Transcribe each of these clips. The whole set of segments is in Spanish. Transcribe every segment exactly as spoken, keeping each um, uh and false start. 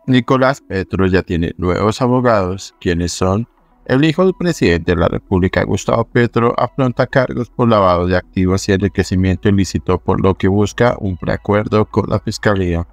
Nicolás Petro ya tiene nuevos abogados, quienes son: el hijo del presidente de la República, Gustavo Petro, afronta cargos por lavado de activos y enriquecimiento ilícito, por lo que busca un preacuerdo con la Fiscalía.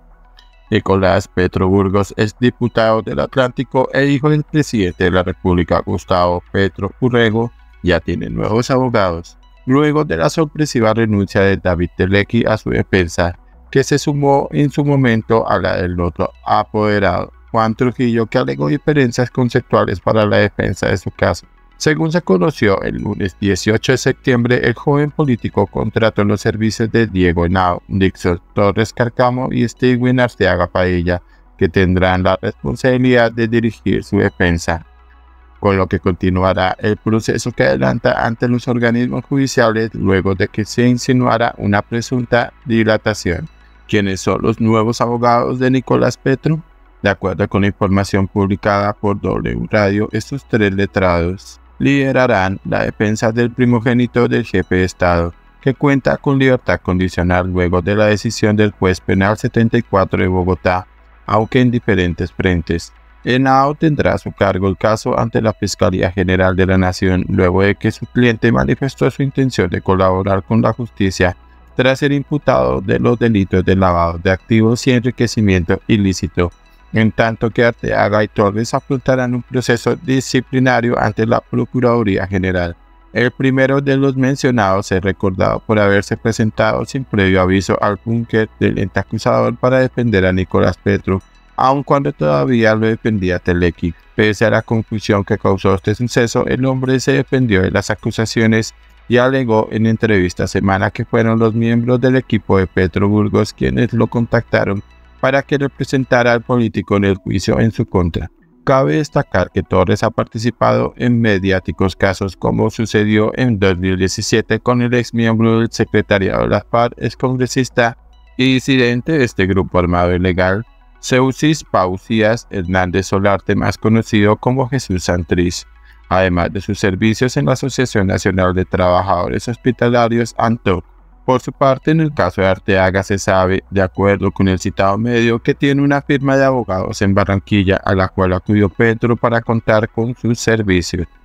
Nicolás Petro Burgos es diputado del Atlántico e hijo del presidente de la República, Gustavo Petro Urrego, ya tiene nuevos abogados, luego de la sorpresiva renuncia de David Telequi a su defensa, que se sumó en su momento a la del otro apoderado, Juan Trujillo, que alegó diferencias conceptuales para la defensa de su caso. Según se conoció el lunes dieciocho de septiembre, el joven político contrató los servicios de Diego Henao, Dixon Torres Cárcamo y Steven Arteaga Padilla, que tendrán la responsabilidad de dirigir su defensa, con lo que continuará el proceso que adelanta ante los organismos judiciales luego de que se insinuara una presunta dilatación. ¿Quiénes son los nuevos abogados de Nicolás Petro? De acuerdo con la información publicada por W Radio, estos tres letrados liderarán la defensa del primogénito del jefe de Estado, que cuenta con libertad condicional luego de la decisión del juez penal setenta y cuatro de Bogotá, aunque en diferentes frentes. Henao tendrá a su cargo el caso ante la Fiscalía General de la Nación luego de que su cliente manifestó su intención de colaborar con la justicia tras ser imputado de los delitos de lavado de activos y enriquecimiento ilícito, en tanto que Arteaga y Torres afrontarán un proceso disciplinario ante la Procuraduría General. El primero de los mencionados es recordado por haberse presentado sin previo aviso al búnker del ente acusador para defender a Nicolás Petro, aun cuando todavía lo defendía Telequi. Pese a la confusión que causó este suceso, el hombre se defendió de las acusaciones y alegó en entrevista semana que fueron los miembros del equipo de Petro Burgos quienes lo contactaron para que representara al político en el juicio en su contra. Cabe destacar que Torres ha participado en mediáticos casos, como sucedió en dos mil diecisiete con el ex miembro del secretariado de las FARC, excongresista y disidente de este grupo armado ilegal, Seusis Pausías Hernández Solarte, más conocido como Jesús Santrich, además de sus servicios en la Asociación Nacional de Trabajadores Hospitalarios, ANTOC. Por su parte, en el caso de Arteaga se sabe, de acuerdo con el citado medio, que tiene una firma de abogados en Barranquilla a la cual acudió Petro para contar con sus servicios.